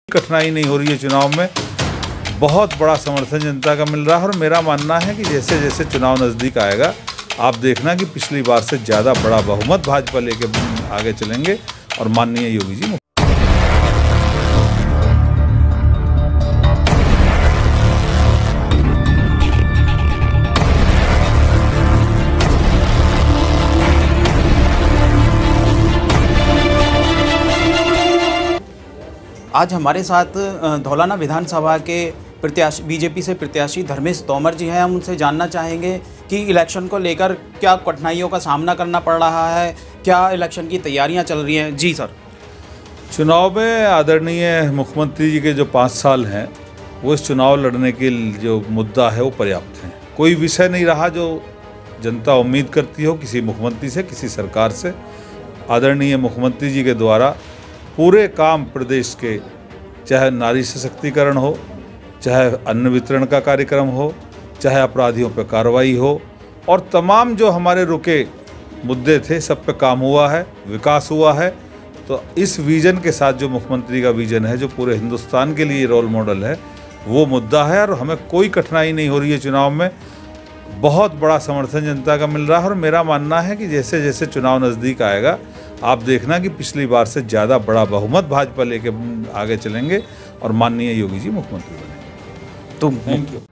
कठिनाई नहीं हो रही है चुनाव में। बहुत बड़ा समर्थन जनता का मिल रहा है और मेरा मानना है कि जैसे जैसे चुनाव नज़दीक आएगा आप देखना कि पिछली बार से ज़्यादा बड़ा बहुमत भाजपा लेके आगे चलेंगे और माननीय योगी जी। आज हमारे साथ धौलाना विधानसभा के प्रत्याशी बीजेपी से प्रत्याशी धर्मेश तोमर जी हैं। हम उनसे जानना चाहेंगे कि इलेक्शन को लेकर क्या कठिनाइयों का सामना करना पड़ रहा है, क्या इलेक्शन की तैयारियां चल रही हैं। जी सर, चुनाव में आदरणीय मुख्यमंत्री जी के जो 5 साल हैं वो इस चुनाव लड़ने के जो मुद्दा है वो पर्याप्त है। कोई विषय नहीं रहा जो जनता उम्मीद करती हो किसी मुख्यमंत्री से, किसी सरकार से। आदरणीय मुख्यमंत्री जी के द्वारा पूरे काम प्रदेश के, चाहे नारी सशक्तिकरण हो, चाहे अन्न वितरण का कार्यक्रम हो, चाहे अपराधियों पर कार्रवाई हो, और तमाम जो हमारे रुके मुद्दे थे सब पे काम हुआ है, विकास हुआ है। तो इस विज़न के साथ जो मुख्यमंत्री का विज़न है, जो पूरे हिंदुस्तान के लिए रोल मॉडल है, वो मुद्दा है और हमें कोई कठिनाई नहीं हो रही है चुनाव में। बहुत बड़ा समर्थन जनता का मिल रहा है और मेरा मानना है कि जैसे जैसे चुनाव नज़दीक आएगा आप देखना कि पिछली बार से ज़्यादा बड़ा बहुमत भाजपा लेके आगे चलेंगे और माननीय योगी जी मुख्यमंत्री बनेंगे। तो थैंक यू।